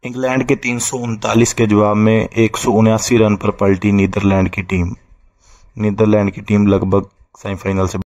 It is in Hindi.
इंग्लैंड के 339 के जवाब में 179 रन पर पलटी नीदरलैंड की टीम। नीदरलैंड की टीम लगभग सेमीफाइनल से